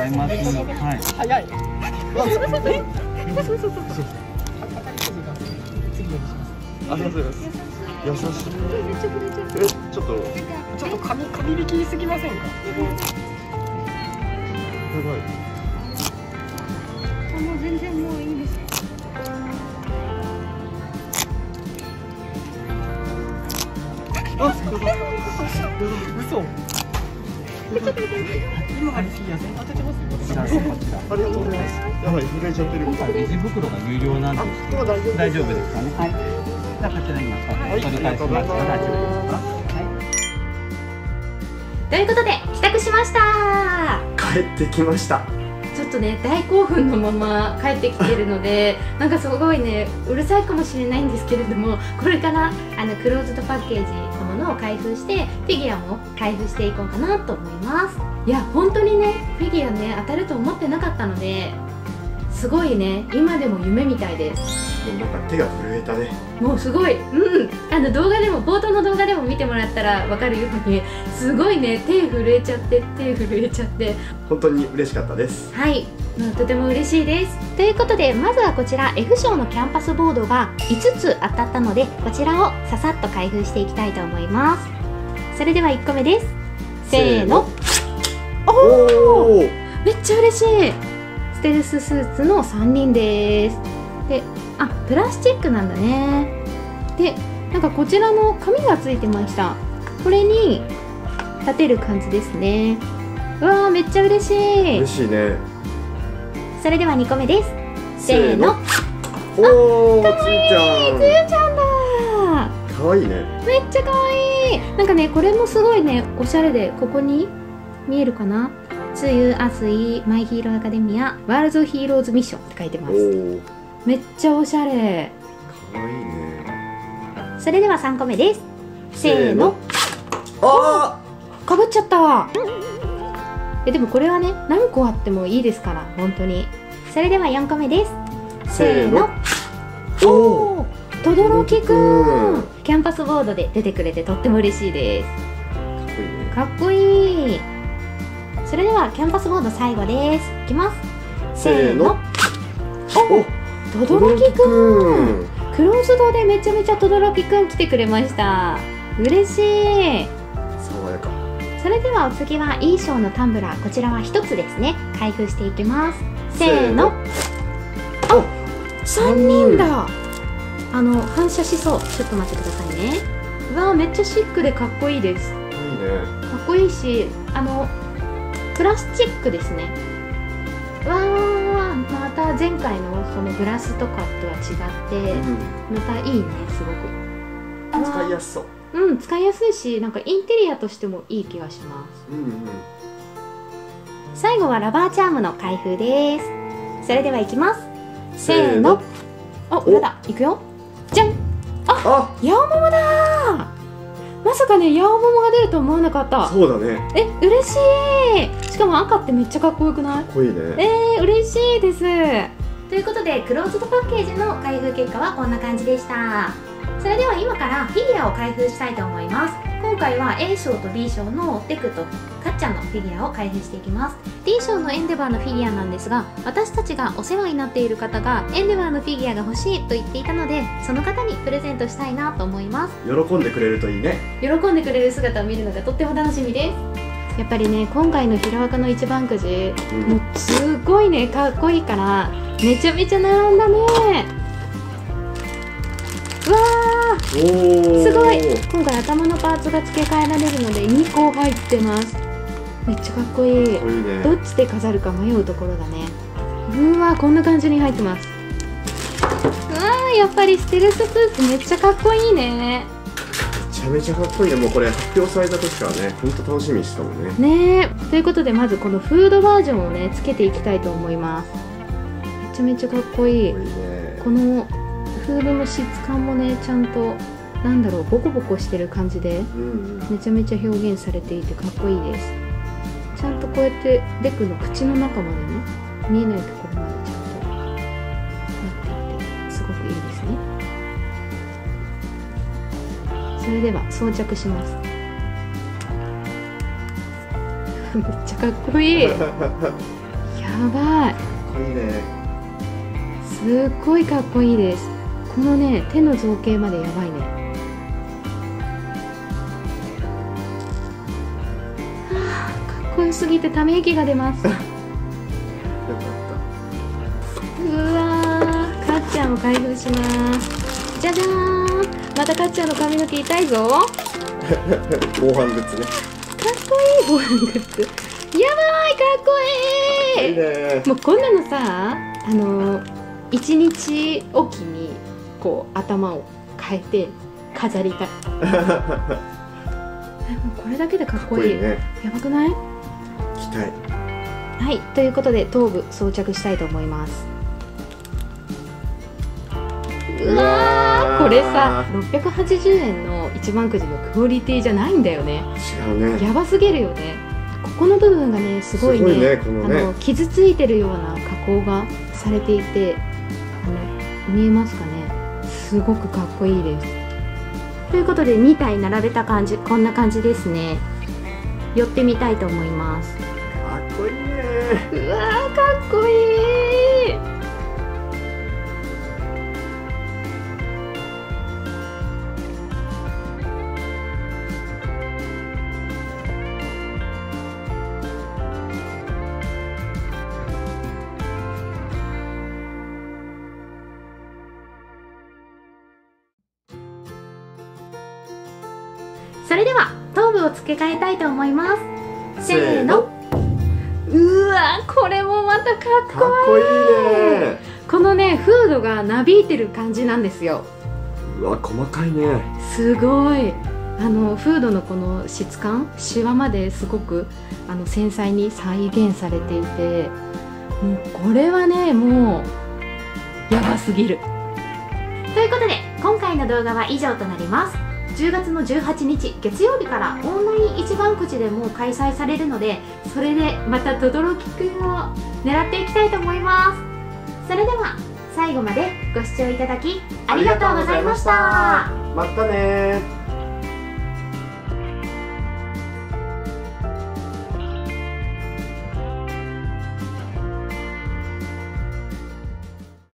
います。はい。 早い。 ありがとうございます。優しい。ちょっと紙引きすぎませんか。 すごい。 もう全然もういいです。 あ、嘘。今ありすぎやせん。当ててますよ。 ありがとうございます。やばい、震えちゃってる。 今回レジ袋が有料なんですけど、大丈夫ですかね。はい。じゃあこちら今取り返します。大丈夫ですか。 ということで帰宅しました。 帰ってきました。 ちょっとね大興奮のまま帰ってきてるのでなんかすごいねうるさいかもしれないんですけれども、これからクローズドパッケージのものを開封してフィギュアも開封していこうかなと思います。いや本当にねフィギュアね当たると思ってなかったのですごいね今でも夢みたいです。 なんか手が震えたね。 もうすごい、動画でも冒頭の動画でも見てもらったら分かるようにすごいね手震えちゃって本当に嬉しかったです。 はい、とても嬉しいです。ということでまずはこちら F 賞のキャンパスボードが5つ当たったのでこちらをささっと開封していきたいと思います。それでは1個目です。せーの。おー、めっちゃ嬉しい。ステルススーツの3人です。で、プラスチックなんだね。で、なんかこちらの紙がついてました。これに立てる感じですね。うわーめっちゃ嬉しい。 嬉しいね。 それでは2個目です。せーの。 おー、つつゆちゃんだ。 かわいいね。 めっちゃかわいい。なんかねこれもすごいねおしゃれで、ここに見えるかな。つゆあすいマイヒーローアカデミアワールドヒーローズミッションって書いてます。めっちゃおしゃれ。 かわいいね。 それでは3個目です。せーの。 あーかぶっちゃった。でもこれはね何個あってもいいですから本当に。それでは4個目です。せーの。おお、とどろきくん。キャンパスボードで出てくれてとっても嬉しいです。かっこいい。それではキャンパスボード最後です。いきます。せーの。お、とどろきくん。クローズドでめちゃめちゃとどろきくん来てくれました。嬉しい。 爽やか。 それではお次は E 賞のタンブラー、こちらは1つですね。開封していきます。せーの。あ、3人だ。反射しそう。ちょっと待ってくださいね。うわーめっちゃシックでかっこいいです。 いいね。 かっこいいし、プラスチックですね。わー、また前回のそのグラスとかとは違って、またいいね、すごく。 使いやすそう。 使いやすいし、なんかインテリアとしてもいい気がします。最後はラバーチャームの開封です。それではいきます。せーの。裏だ。いくよ。じゃん。ヤオモモだ。まさかね、ヤオモモが出ると思わなかった。 そうだね。 嬉しい。しかも赤ってめっちゃかっこよくない？ かっこいいね。 嬉しいです。ということでクローズドパッケージの開封結果はこんな感じでした。それでは今からフィギュアを開封したいと思います。今回は A 賞と B 賞のデクとかっちゃんのフィギュアを開封していきます。 D 賞のエンデバーのフィギュアなんですが、私たちがお世話になっている方がエンデバーのフィギュアが欲しいと言っていたので、その方にプレゼントしたいなと思います。 喜んでくれるといいね。 喜んでくれる姿を見るのがとっても楽しみです。やっぱりね、今回のひろあかの一番くじ、もうすごいね、かっこいいからめちゃめちゃ並んだね。うわー、すごい。今回頭のパーツが付け替えられるので2個入ってます。めっちゃかっこいい。どっちで飾るか迷うところだね。うわー、こんな感じに入ってます。うわー、やっぱりステルススーツめっちゃかっこいいね。 めちゃめちゃかっこいいね。もうこれ発表された時からね、ほんと楽しみにしてたもんね。 ねえ。ということでまずこのフードバージョンをねつけていきたいと思います。めちゃめちゃかっこいい。このフードの質感もねちゃんとなんだろう、ボコボコしてる感じでめちゃめちゃ表現されていてかっこいいです。ちゃんとこうやってデクの口の中までね見えないところまでちゃんとなっていてすごくいいですね。それでは装着します。めっちゃかっこいい。 ばい。 かっこいいね。 すっごいかっこいいです。このね手の造形までやばいね。はあ、かっこよすぎてため息が出ます。 よかっうわー、かっちゃんを開封します。じゃじゃーん、またかっちゃんの髪の毛痛いぞ。かった。防犯グッズね。 こいい防犯グッズ。やばい、かっこいい。 いいね。 もうこんなのさ、1日おきにこう頭を変えて飾りたい。もうこれだけでかっこいい。 ね。 やばくない？ 着たい。 はい、ということで頭部装着したいと思います。うわー、これさ680円の一番くじのクオリティじゃないんだよね。 違うね。 やばすぎるよね。ここの部分がねすごいね、 すごいね、このね。 傷ついてるような加工がされていて、見えますかね。すごくかっこいいです。ということで2体並べた感じ、こんな感じですね。寄ってみたいと思います。 かっこいいね。 うわー、かっこいい。それでは頭部を付け替えたいと思います。せーの。うわ、これもまたかっこかっこいいね。 このねフードがなびいてる感じなんですよ。 うわ、細かいね。 すごい。フードのこの質感、シワまですごく繊細に再現されていて、もうこれはねもうやばすぎる。ということで今回の動画は以上となります。10月の18日月曜日からオンライン一番くじでも開催されるので、それでまた轟くんを狙っていきたいと思います。それでは最後までご視聴いただきありがとうございました。 またねー。